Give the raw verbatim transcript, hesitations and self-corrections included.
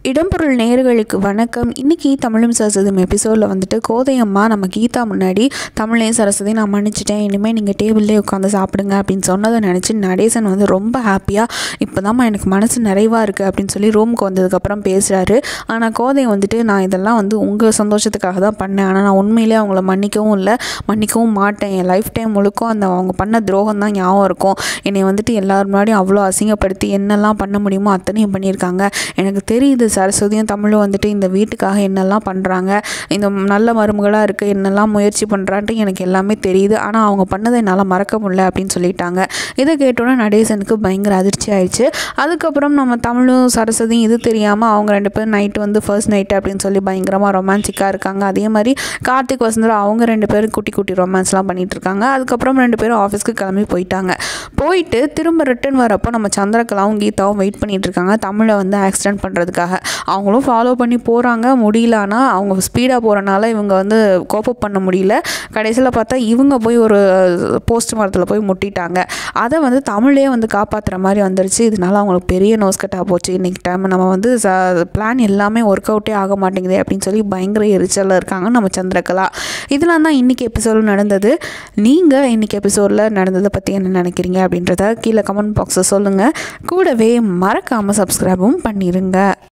இடம்பொருள் நேயர்களுக்கு வணக்கம். இன்றைக்கி தமிழும் சரஸ்வதியும் எபிசோடில் வந்துட்டு கோதையம்மா நம்ம கீதா முன்னாடி தமிழையும் சரஸ்வதி நான் மன்னிச்சிட்டேன், இனிமேல் நீங்கள் டேபிள்லேயே உட்காந்து சாப்பிடுங்க அப்படின்னு சொன்னதை நினச்சி நடேசன் வந்து ரொம்ப ஹாப்பியாக இப்போ தான்மா எனக்கு மனசு நிறைவாக இருக்குது அப்படின்னு சொல்லி ரூமுக்கு வந்ததுக்கப்புறம் பேசுகிறாரு. ஆனால் கோதை வந்துட்டு நான் இதெல்லாம் வந்து உங்கள் சந்தோஷத்துக்காக தான் பண்ணேன், ஆனால் நான் உண்மையிலே அவங்கள மன்னிக்கவும் இல்லை, மன்னிக்கவும் மாட்டேன். என் லைஃப் டைம் முழுக்க அந்த அவங்க பண்ண துரோகம் தான் ஞாபகம் இருக்கும். என்னை வந்துட்டு எல்லாரும் முன்னாடியும் அவ்வளோ அசிங்கப்படுத்தி என்னெல்லாம் பண்ண முடியுமோ அத்தனையும் பண்ணியிருக்காங்க. எனக்கு தெரியுது சரஸ்வதியும் தமிழும் வந்துட்டு இந்த வீட்டுக்காக என்னெல்லாம் பண்ணுறாங்க, இந்த நல்ல மருமகளாக இருக்குது என்னெல்லாம் முயற்சி பண்ணுறான்ட்டு எனக்கு எல்லாமே தெரியுது. ஆனால் அவங்க பண்ணதை என்னால் மறக்க முடியல அப்படின்னு சொல்லிட்டாங்க. இதை கேட்டோன்னே நடேசனுக்கு பயங்கர அதிர்ச்சி ஆயிடுச்சு. அதுக்கப்புறம் நம்ம தமிழும் சரஸ்வதியும் இது தெரியாமல் அவங்க ரெண்டு பேரும் நைட்டு வந்து ஃபர்ஸ்ட் நைட்டு அப்படின்னு சொல்லி பயங்கரமாக ரொமான்டிக்காக இருக்காங்க. அதே மாதிரி கார்த்திக் வசந்தரா அவங்க ரெண்டு பேரும் குட்டி குட்டி ரொமான்ஸ்லாம் பண்ணிகிட்டு இருக்காங்க. அதுக்கப்புறம் ரெண்டு பேரும் ஆஃபீஸ்க்கு கிளம்பி போயிட்டாங்க. போயிட்டு திரும்ப ரிட்டர்ன் வரப்போ நம்ம சந்திரகலாவும் கீதாவும் வெயிட் பண்ணிகிட்டு இருக்காங்க தமிழை வந்து ஆக்சிடென்ட் பண்ணுறதுக்காக. அவங்களும் ஃபாலோ பண்ணி போகிறாங்க, முடியல. ஆனால் அவங்க ஸ்பீடாக போகிறனால இவங்க வந்து கோப்பப் பண்ண முடியல. கடைசியில் பார்த்தா இவங்க போய் ஒரு போஸ்ட் மரத்தில் போய் முட்டிட்டாங்க. அதை வந்து தமிழே வந்து காப்பாற்றுற மாதிரி வந்துருச்சு. இதனால அவங்களுக்கு பெரிய நோஸ்கட்டாக போச்சு. இன்றைக்கி டைம் நம்ம வந்து பிளான் எல்லாமே ஒர்க் அவுட்டே ஆக மாட்டேங்குது அப்படின்னு சொல்லி பயங்கர எரிச்சலில் இருக்காங்க நம்ம சந்திரகலா. இதெல்லாம் தான் இன்றைக்கி எபிசோடில் நடந்தது. நீங்கள் இன்றைக்கி எபிசோடில் நடந்ததை பற்றி என்ன நினைக்கிறீங்க அப்படின்றத கீழே கமெண்ட் பாக்ஸில் சொல்லுங்கள். கூடவே மறக்காமல் சப்ஸ்கிரைபும் பண்ணிடுங்க.